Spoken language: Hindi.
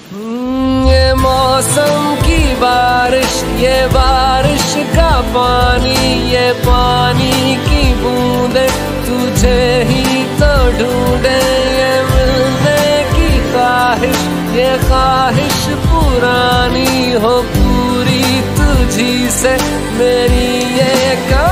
ये मौसम की बारिश, ये बारिश का पानी, ये पानी की बूंदे तुझे ही तो ढूंढे। ये मिलने की ख्वाहिश, ये ख्वाहिश पुरानी हो पूरी तुझी से मेरी ये